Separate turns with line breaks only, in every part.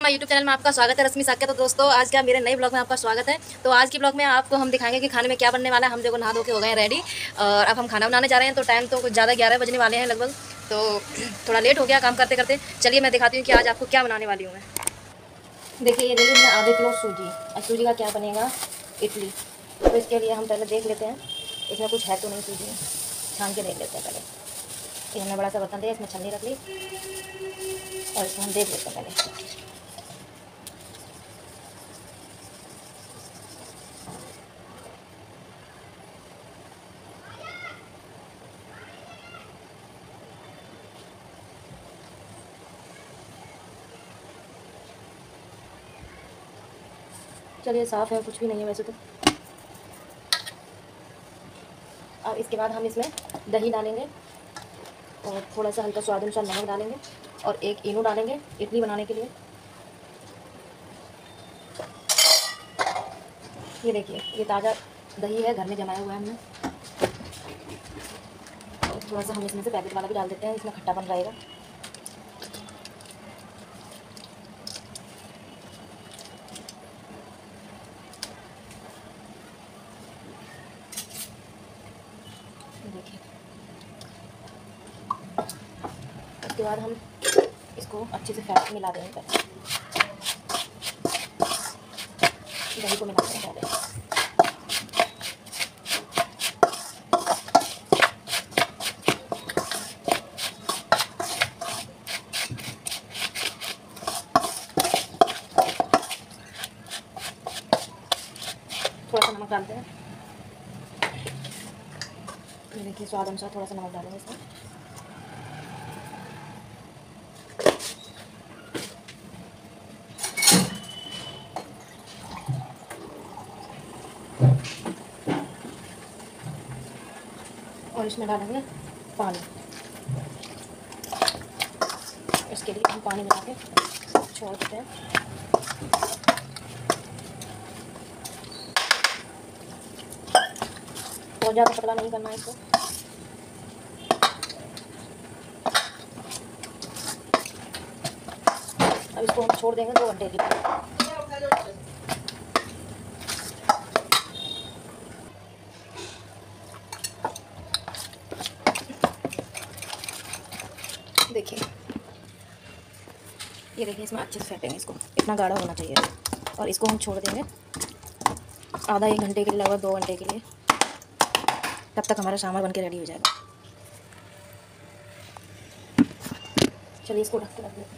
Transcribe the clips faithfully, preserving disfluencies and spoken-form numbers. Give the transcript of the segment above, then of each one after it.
हमारे YouTube channel में आपका स्वागत है, रश्मि साक्य। तो दोस्तों, आज क्या मेरे नए ब्लॉग में आपका स्वागत है। तो आज की ब्लॉग में आपको हम दिखाएंगे कि खाने में क्या बनने वाला है। हम देखो नहा धो के हो गए हैं रेडी और अब हम खाना बनाने जा रहे हैं। तो टाइम तो कुछ ज़्यादा ग्यारह बजने वाले हैं लगभग, तो थोड़ा लेट हो गया काम करते करते। चलिए मैं दिखाती हूँ कि आज आपको क्या बनाने वाली हूँ मैं। देखिए, ये देखिए, मैंने आधे किलो सूजी। और सूजी का क्या बनेगा, इडली। तो इसके लिए हम पहले देख लेते हैं इसमें कुछ है तो नहीं। सूजी छान के देख लेते हैं पहले। ये हमने बड़ा सा बर्तन दिया, इसमें छन्नी रख ली और इसमें हम देख लेते हैं पहले। चलिए, साफ़ है, कुछ भी नहीं है वैसे तो। और इसके बाद हम इसमें दही डालेंगे और थोड़ा सा हल्का स्वाद अनुसार नमक डालेंगे और एक इनो डालेंगे इडली बनाने के लिए। ये देखिए, ये ताज़ा दही है, घर में जमाया हुआ है हमने। और थोड़ा सा हम इसमें से पैकेट वाला भी डाल देते हैं, इसमें खट्टापन रहेगा। देखिए, उसके बाद हम इसको अच्छे से फैट मिला देंगे। दही को मिला देंगे पहले। थोड़ा सा नमक डालते हैं। देखिए, स्वाद अनुसार थोड़ा सा नमक डालेंगे इसमें। और इसमें डालेंगे पानी। इसके लिए हम पानी मिला के छोड़ देते हैं। बहुत ज़्यादा पतला नहीं करना है इसको। अब इसको हम छोड़ देंगे दो घंटे के लिए। देखिए, ये देखिए, इसमें अच्छे से फेंटेंगे इसको। इतना गाढ़ा होना चाहिए और इसको हम छोड़ देंगे आधा एक घंटे के लिए, लगभग दो घंटे के लिए। तब तक हमारा सांभर बन के रेडी हो जाएगा। चलिए, इसको ढक के रख देते हैं।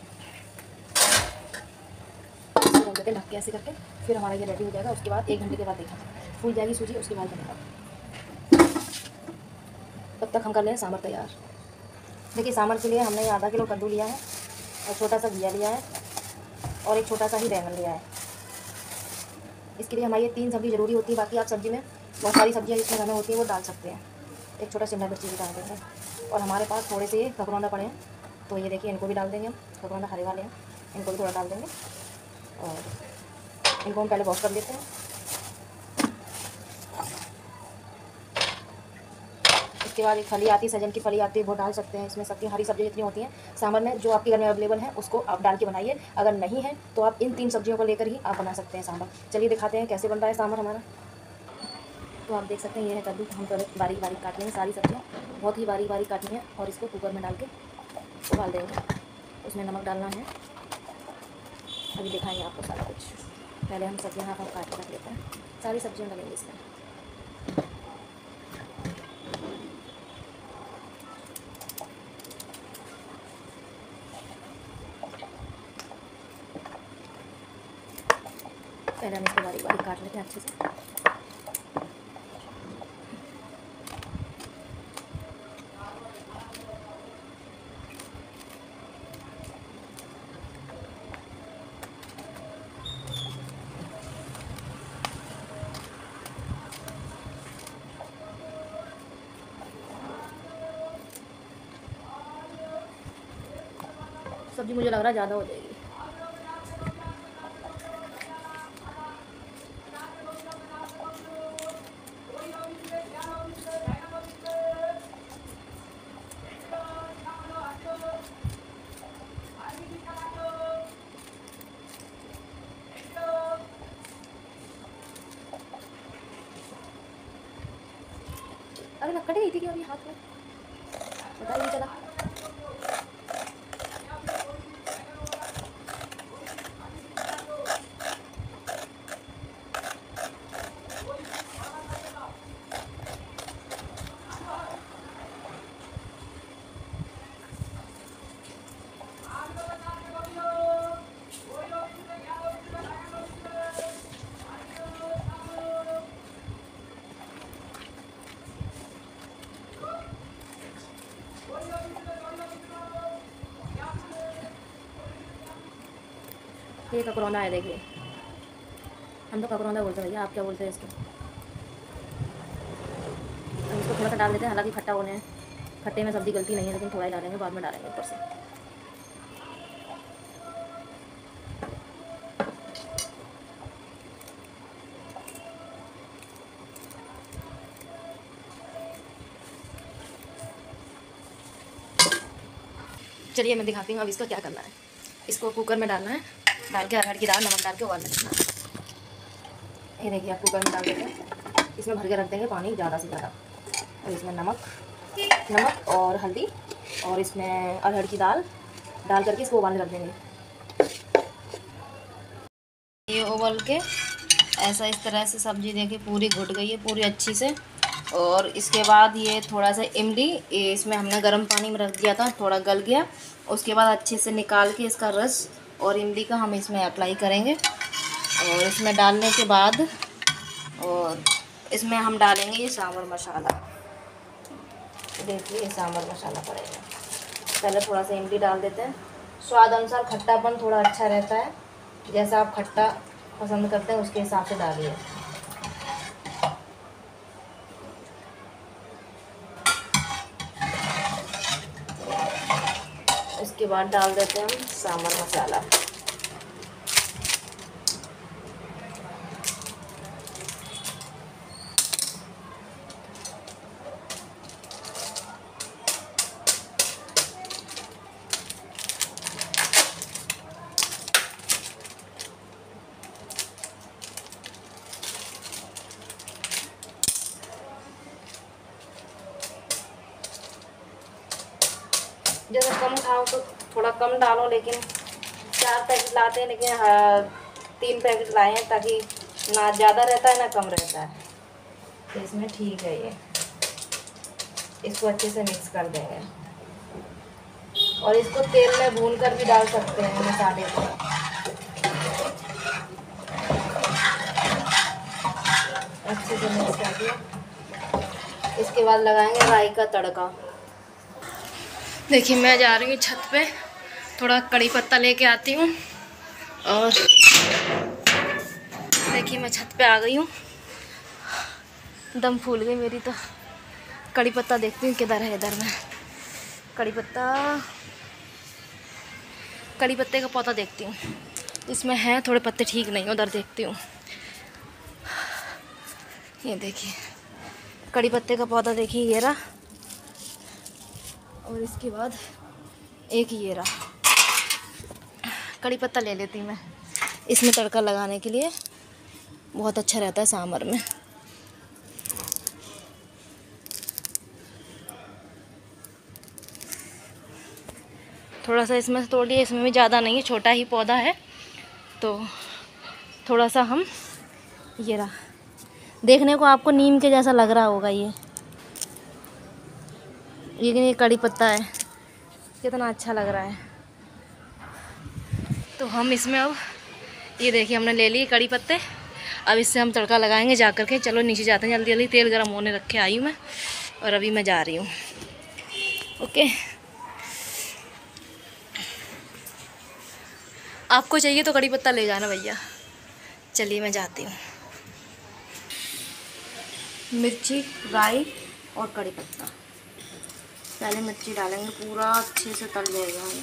इसको रख देते हैं ढक के ऐसे करके। फिर हमारा ये रेडी हो जाएगा। उसके बाद एक घंटे के बाद देखा फूल जाएगी सूजी, उसके बाद बनेगा। तब तक हम कर लें सांभर तैयार। देखिए, सांभर के लिए हमने आधा किलो कद्दू लिया है और छोटा सा घिया लिया है और एक छोटा सा ही बैंगन लिया है। इसके लिए हमारी ये तीन सब्ज़ी ज़रूरी होती है। बाकी आप सब्ज़ी में बहुत सारी सब्जियाँ जिसमें घर में होती है वो डाल सकते हैं। एक छोटा शिमला मिर्ची भी डाल देंगे। और हमारे पास थोड़े से ककरौंदा पड़े हैं, तो ये देखिए, इनको भी डाल देंगे हम। ककरौंदा हरे वाले हैं, इनको भी थोड़ा डाल देंगे और इनको हम पहले वॉश कर लेते हैं। इसके बाद एक फली आती है, सजन की फली आती है, वो डाल सकते हैं। इसमें सब्जी, हरी सब्जी जितनी होती हैं सांभर में, जो आपके घर में अवेलेबल है उसको आप डाल के बनाइए। अगर नहीं है तो आप इन तीन सब्जियों को लेकर ही आप बना सकते हैं सांभर। चलिए दिखाते हैं कैसे बन रहा है सांभर हमारा। तो आप देख सकते हैं, ये है कद्दू। हम पहले बारीक बारीक काट लेंगे सारी सब्जियाँ, बहुत ही बारीक बारीक काटनी है। और इसको कुकर में डाल के उबाल देंगे। उसमें नमक डालना है, अभी दिखाएंगे आपको सारा कुछ। पहले हम सब्जियाँ हाथ हाथ काट के रख लेते हैं। सारी सब्जियाँ डालेंगे इसमें। पहले हम इसको बारीक बारीक काट लेते हैं अच्छे से। सब्जी मुझे लग रहा है ज़्यादा हो जाएगी। ना कट गई थी कि अभी हाथ में, पता ही नहीं चला। ये ककरौंदा है, देखिए हम तो ककरौंदा बोलते हैं भैया, आप क्या बोलते हैं इसको। हम इसको थोड़ा सा डाल देते हैं, हालांकि खट्टा होने खट्टे में सब्ज़ी गलती नहीं है, लेकिन थोड़ा ही डालेंगे, बाद में डालेंगे ऊपर से। चलिए मैं दिखाती हूँ अब इसको क्या करना है। इसको कुकर में डालना है, डाल के अरहर की दाल नमक डाल के उबालने रखना है। ये देखिए आप कुकर में डाल देते हैं, इसमें भर के रख देंगे पानी ज़्यादा से ज़्यादा, और इसमें नमक नमक और हल्दी और इसमें अरहर की दाल डाल करके इसको उबालने रख देंगे। ये उबाल के ऐसा इस तरह से सब्ज़ी देखिए पूरी घुट गई है पूरी अच्छी से। और इसके बाद ये थोड़ा सा इमली, ये इसमें हमने गर्म पानी में रख दिया था, थोड़ा गल गया। उसके बाद अच्छे से निकाल के इसका रस और इमली का हम इसमें अप्लाई करेंगे। और इसमें डालने के बाद और इसमें हम डालेंगे ये सांभर मसाला। देखिए ये सांभर मसाला पड़ेगा। पहले थोड़ा सा इमली डाल देते हैं, स्वाद अनुसार खट्टापन थोड़ा अच्छा रहता है, जैसा आप खट्टा पसंद करते हैं उसके हिसाब से डालिए। इसके बाद डाल देते हैं हम सांभर मसाला। जैसे कम खाओ तो थोड़ा कम डालो, लेकिन चार पैकेट लाते हैं लेकिन हाँ, तीन पैकेट लाए हैं ताकि ना ज़्यादा रहता है ना कम रहता है, तो इसमें ठीक है। ये इसको अच्छे से मिक्स कर देंगे और इसको तेल में भून कर भी डाल सकते हैं मसाले को। अच्छे से मिक्स कर दिया। इसके बाद लगाएंगे राई का तड़का। देखिए मैं जा रही हूँ छत पे, थोड़ा कड़ी पत्ता लेके आती हूँ। और देखिए मैं छत पे आ गई हूँ, दम फूल गई मेरी तो। कड़ी पत्ता देखती हूँ किधर है, इधर में कड़ी पत्ता, कड़ी पत्ते का पौधा देखती हूँ, इसमें है थोड़े पत्ते ठीक नहीं, उधर देखती हूँ। ये देखिए कड़ी पत्ते का पौधा, देखिए ये रहा, और इसके बाद एक ये रहा। कड़ी पत्ता ले लेती हूँ मैं, इसमें तड़का लगाने के लिए बहुत अच्छा रहता है सांभर में। थोड़ा सा इसमें से तोड़ लिया, इसमें भी ज़्यादा नहीं है, छोटा ही पौधा है, तो थोड़ा सा हम, ये रहा, देखने को आपको नीम के जैसा लग रहा होगा ये, लेकिन ये कड़ी पत्ता है, कितना अच्छा लग रहा है। तो हम इसमें अब ये देखिए हमने ले लिए कड़ी पत्ते, अब इससे हम तड़का लगाएंगे जा कर के। चलो नीचे जाते हैं, जल्दी जल्दी तेल गरम होने रखे आई हूँ मैं, और अभी मैं जा रही हूँ। ओके, आपको चाहिए तो कड़ी पत्ता ले जाना भैया। चलिए मैं जाती हूँ। मिर्ची, राई और कड़ी पत्ता, पहले मिर्ची डालेंगे, पूरा अच्छे से तल जाएगा हमें।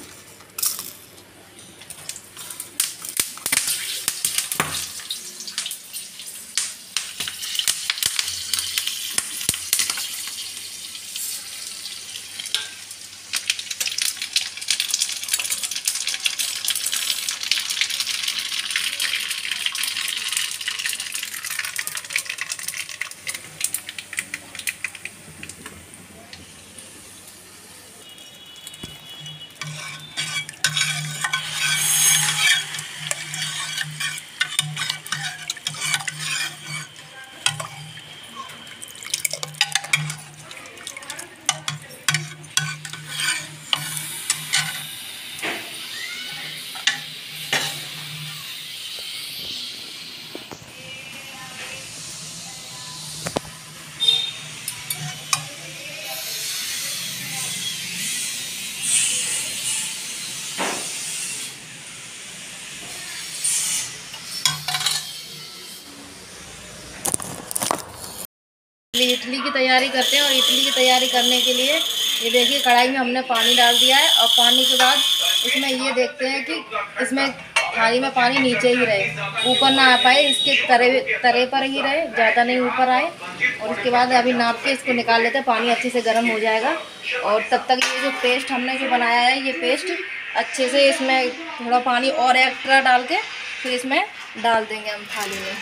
इडली की तैयारी करते हैं। और इडली की तैयारी करने के लिए ये देखिए कढ़ाई में हमने पानी डाल दिया है। और पानी के बाद इसमें ये देखते हैं कि इसमें थाली में पानी नीचे ही रहे, ऊपर ना आ पाए, इसके तरे तरे पर ही रहे, ज़्यादा नहीं ऊपर आए। और उसके बाद अभी नाप के इसको निकाल लेते हैं, पानी अच्छे से गर्म हो जाएगा। और तब तक ये जो पेस्ट हमने जो बनाया है, ये पेस्ट अच्छे से इसमें थोड़ा पानी और एक्स्ट्रा डाल के फिर इसमें डाल देंगे हम थाली में।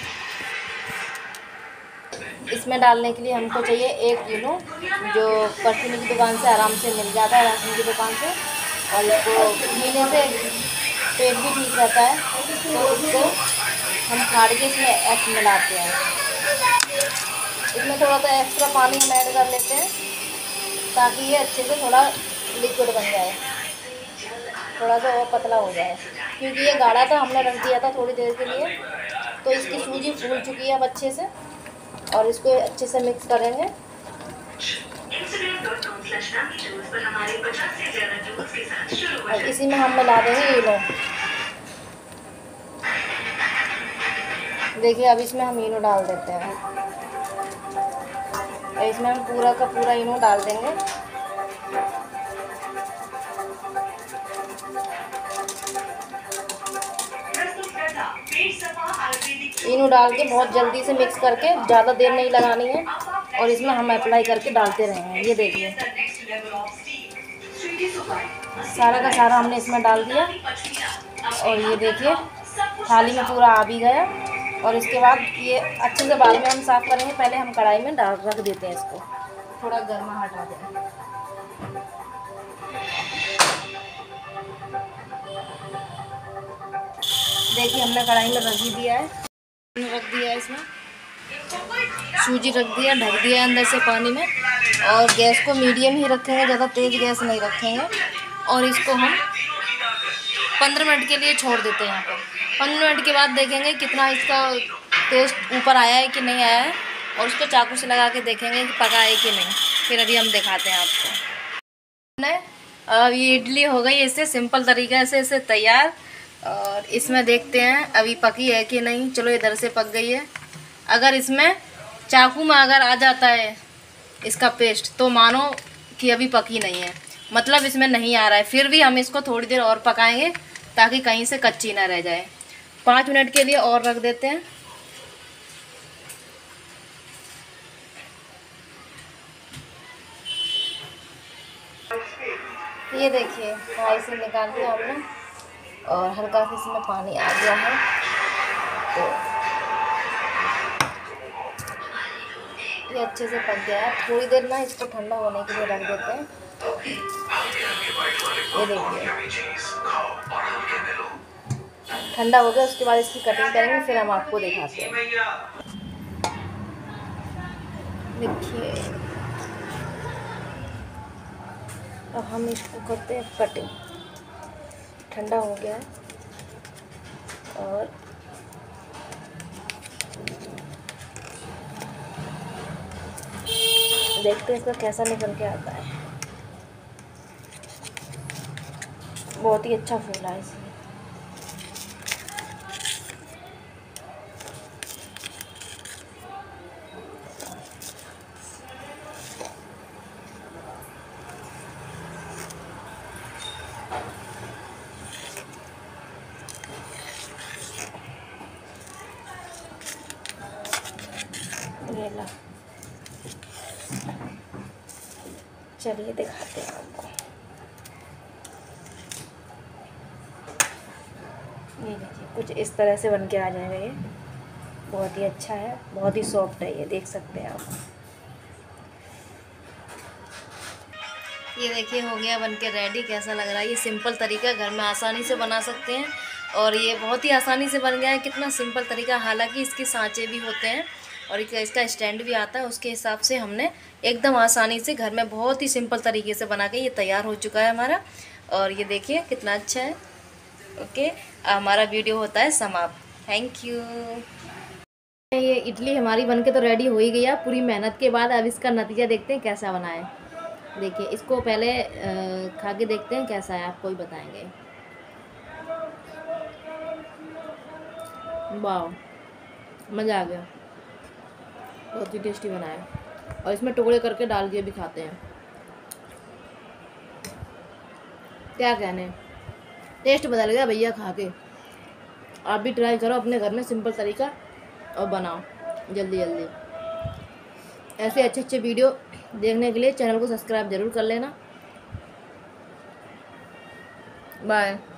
इसमें डालने के लिए हमको चाहिए एक किलो, जो परचूनी की दुकान से आराम से मिल जाता है, राशन की दुकान से। और इसको पीने से पेट भी ठीक रहता है, तो इसको हम फाड़ के इसमें ऐड मिलाते हैं। इसमें थोड़ा सा एक्स्ट्रा पानी हम ऐड कर लेते हैं ताकि ये अच्छे से थोड़ा लिक्विड बन जाए, थोड़ा सा और पतला हो जाए। क्योंकि ये गाढ़ा था, हमने रख दिया था थोड़ी देर के लिए, तो इसकी सूजी फूल चुकी है अब अच्छे से। और इसको अच्छे से मिक्स करेंगे। और इसी में हम मिला देंगे इनो। देखिए अब इसमें हम इनो डाल देते हैं। और इसमें हम पूरा का पूरा इनो डाल देंगे। इनो डाल के बहुत जल्दी से मिक्स करके, ज़्यादा देर नहीं लगानी है। और इसमें हम अप्लाई करके डालते रहेंगे। ये देखिए सारा का सारा हमने इसमें डाल दिया। और ये देखिए थाली में पूरा आ भी गया। और इसके बाद ये अच्छे से बाद में हम साफ़ करेंगे, पहले हम कढ़ाई में डाल रख देते हैं इसको, थोड़ा गर्मा हटा दें। देखिए हमने कढ़ाई में रख ही दिया है, रख दिया है इसमें सूजी रख दिया, ढक दिया अंदर से पानी में। और गैस को मीडियम ही रखेंगे, ज़्यादा तेज़ गैस नहीं रखेंगे। और इसको हम पंद्रह मिनट के लिए छोड़ देते हैं यहाँ पर। पंद्रह मिनट के बाद देखेंगे कितना इसका टेस्ट ऊपर आया है कि नहीं आया है। और उसको चाकू से लगा के देखेंगे कि पका है कि नहीं। फिर अभी हम दिखाते हैं आपको। नहीं, अब ये इडली हो गई इससे सिंपल तरीके से इसे तैयार। और इसमें देखते हैं अभी पकी है कि नहीं। चलो इधर से पक गई है। अगर इसमें चाकू में अगर आ जाता है इसका पेस्ट, तो मानो कि अभी पकी नहीं है, मतलब इसमें नहीं आ रहा है। फिर भी हम इसको थोड़ी देर और पकाएंगे ताकि कहीं से कच्ची ना रह जाए। पाँच मिनट के लिए और रख देते हैं। ये देखिए कढ़ाई से निकाल दिया हमने। और हल्का सा इसमें पानी आ गया है, तो ये अच्छे से पक गया है। थोड़ी देर ना इसको ठंडा होने के लिए रख देते हैं। ये देखिए ठंडा हो गया, उसके बाद इसकी कटिंग करेंगे, फिर हम आपको दिखाते हैं। देखिए अब हम इसको करते हैं कटिंग। ठंडा हो गया है और देखते हैं इसका कैसा निकल के आता है। बहुत ही अच्छा फूला है इसमें। ये ला, चलिए दिखाते हैं आपको। ये देखिए कुछ इस तरह से बन के आ जाएगा। ये बहुत ही अच्छा है, बहुत ही सॉफ्ट है, ये देख सकते हैं आप। ये देखिए हो गया बन के रेडी। कैसा लग रहा है? ये सिंपल तरीका, घर में आसानी से बना सकते हैं। और ये बहुत ही आसानी से बन गया है। कितना सिंपल तरीका, हालांकि इसके सांचे भी होते हैं और इसका स्टैंड भी आता है। उसके हिसाब से हमने एकदम आसानी से घर में बहुत ही सिंपल तरीके से बना के ये तैयार हो चुका है हमारा। और ये देखिए कितना अच्छा है। ओके, हमारा वीडियो होता है समाप्त। Thank you. ये इडली हमारी बनके तो रेडी हो ही गई है पूरी मेहनत के बाद। अब इसका नतीजा देखते हैं कैसा बना है। देखिए इसको पहले खा के देखते हैं कैसा है, आपको ही बताएंगे। वाह, मज़ा आ गया, बहुत ही टेस्टी बनाया। और इसमें टुकड़े करके डाल के भी खाते हैं। क्या कहने, टेस्ट बदल गया भैया खा के। आप भी ट्राई करो अपने घर में, सिंपल तरीका, और बनाओ जल्दी जल्दी। ऐसे अच्छे अच्छे वीडियो देखने के लिए चैनल को सब्सक्राइब जरूर कर लेना। बाय।